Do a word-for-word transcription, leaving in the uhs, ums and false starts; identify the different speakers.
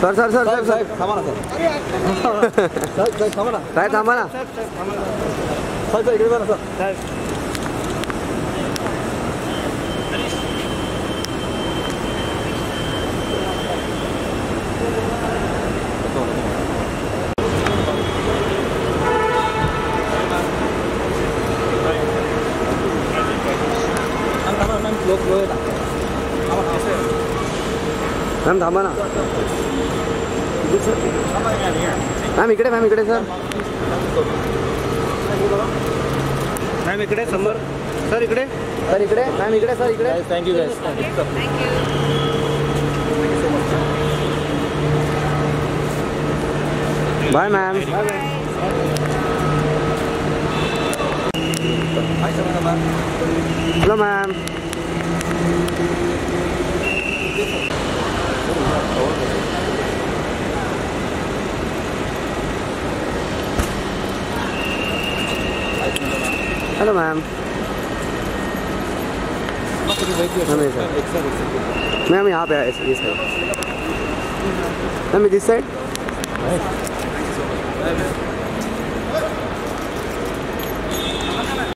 Speaker 1: Sir sir sir sir
Speaker 2: साहेब थांबा ना सर. साहेब साहेब थांबा ना.
Speaker 1: साहेब थांबा ना.
Speaker 2: साहेब इकडे बघा सर. साहेब
Speaker 1: मॅम थांबा ना. मॅम इकडे मॅम इकडे सर.
Speaker 2: मॅम इकडे समोर. सर इकडे.
Speaker 1: सर इकडे. मॅम इकडे सर इकडे.
Speaker 2: Thank you guys.
Speaker 1: Bye ma'am. Hello ma'am. Hello ma'am. Ma'am यहाँ पे आए इस साइड. Ma'am this side.